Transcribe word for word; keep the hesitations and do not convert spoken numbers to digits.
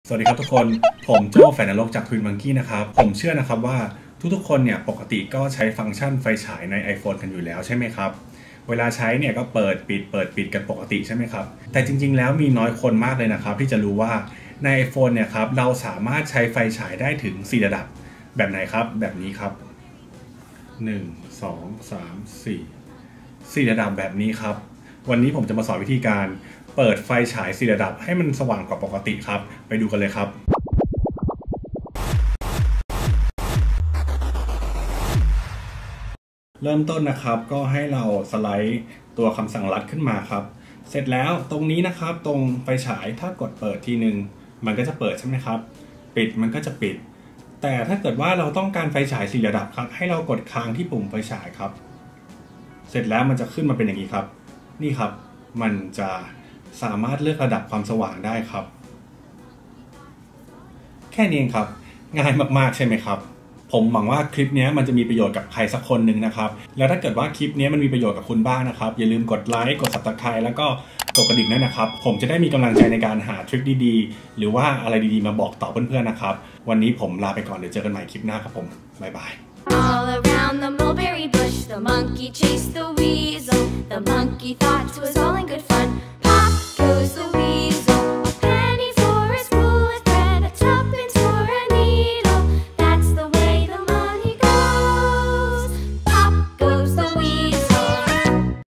สวัสดีครับทุกคนผมโจ้แฟนนรกจากทวินมังกี้นะครับผมเชื่อนะครับว่าทุกๆคนเนี่ยปกติก็ใช้ฟังก์ชันไฟฉายใน iPhone กันอยู่แล้วใช่ไหมครับเวลาใช้เนี่ยก็เปิดปิดเปิดปิดกันปกติใช่ไหมครับแต่จริงๆแล้วมีน้อยคนมากเลยนะครับที่จะรู้ว่าใน iPhone เนี่ยครับเราสามารถใช้ไฟฉายได้ถึงสี่ระดับแบบไหนครับแบบนี้ครับหนึ่ง สอง สาม สี่ สี่ระดับแบบนี้ครับวันนี้ผมจะมาสอนวิธีการเปิดไฟฉายสี่ระดับให้มันสว่างกว่าปกติครับไปดูกันเลยครับเริ่มต้นนะครับก็ให้เราสไลด์ตัวคำสั่งลัดขึ้นมาครับเสร็จแล้วตรงนี้นะครับตรงไฟฉายถ้ากดเปิดทีนึงมันก็จะเปิดใช่ไหมครับปิดมันก็จะปิดแต่ถ้าเกิดว่าเราต้องการไฟฉายสี่ระดับครับให้เรากดค้างที่ปุ่มไฟฉายครับเสร็จแล้วมันจะขึ้นมาเป็นอย่างนี้ครับนี่ครับมันจะสามารถเลือกระดับความสว่างได้ครับแค่นี้เองครับง่ายมากๆใช่ไหมครับผมหวังว่าคลิปนี้มันจะมีประโยชน์กับใครสักคนหนึ่งนะครับแล้วถ้าเกิดว่าคลิปนี้มันมีประโยชน์กับคุณบ้างนะครับอย่าลืมกดไลค์กด ซับสไครบ์ แล้วก็กดกระดิ่งด้วยนะครับผมจะได้มีกำลังใจในการหาทริคดีๆหรือว่าอะไรดีๆมาบอกต่อเพื่อนๆนะครับวันนี้ผมลาไปก่อนเดี๋ยวเจอกันใหม่คลิปหน้าครับผมบ๊ายบาย All around the mulberry bush, the monkey chased the weasel. The monkey thought 'twas all in good fun. Pop goes the weasel.